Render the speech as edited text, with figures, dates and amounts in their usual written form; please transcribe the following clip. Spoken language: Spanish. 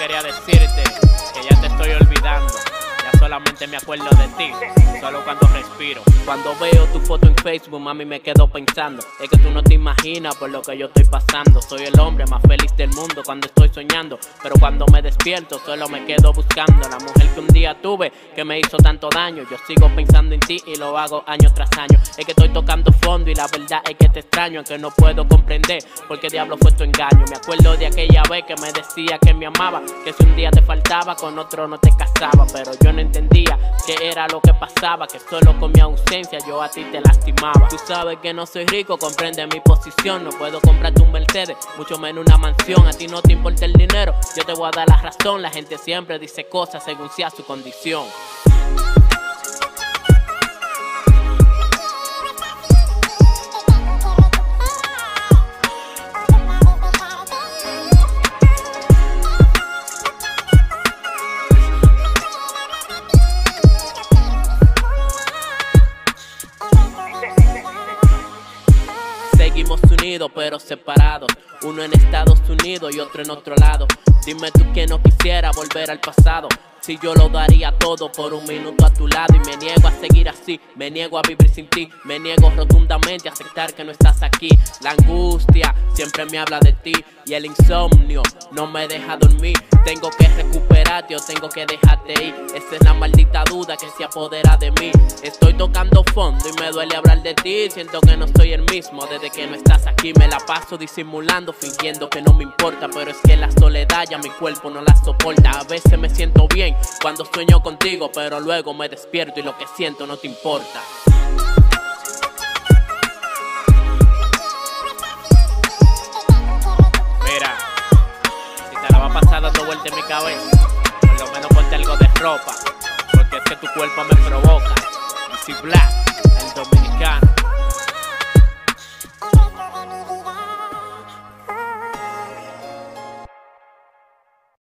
quería decirte que ya te estoy olvidando. Ya solamente me acuerdo de ti, solo cuando respiro. Cuando veo tu foto en Facebook, mami, me quedo pensando. Es que tú no te imaginas por lo que yo estoy pasando. Soy el hombre más feliz del mundo cuando estoy soñando, pero cuando me despierto solo me quedo buscando la mujer que un día tuve, que me hizo tanto daño. Yo sigo pensando en ti y lo hago año tras año. Es que estoy tocando fondo y la verdad es que te extraño, aunque no puedo comprender por qué diablo fue tu engaño. Me acuerdo de aquella vez que me decía que me amaba, que si un día te faltaba con otro no te casaba, pero yo no entendía qué era lo que pasaba, que solo con mi ausencia yo a ti te lastimaba. Tú sabes que no soy rico, comprende mi posición. No puedo comprarte un Mercedes, mucho menos una mansión. A ti no te importa el dinero, yo te voy a dar la razón. La gente siempre dice cosas según sea su condición. Seguimos unidos pero separados, uno en Estados Unidos y otro en otro lado. Dime tú que no quisiera volver al pasado, si yo lo daría todo por un minuto a tu lado. Y me niego a seguir así, me niego a vivir sin ti, me niego rotundamente a aceptar que no estás aquí. La angustia siempre me habla de ti y el insomnio no me deja dormir. Tengo que recuperarte o tengo que dejarte ir, esa es la maldita duda que se apodera de mí. Estoy tocando fondo y me duele hablar de ti, siento que no soy el mismo desde que no estás aquí. Me la paso disimulando, fingiendo que no me importa, pero es que la soledad ya mi cuerpo no la soporta. A veces me siento bien cuando sueño contigo, pero luego me despierto y lo que siento no te importa. Mira, si te la vas a pasar dando vueltas en mi cabeza, por lo menos ponte algo de ropa, porque es que tu cuerpo me provoca. Easy Black, el dominicano.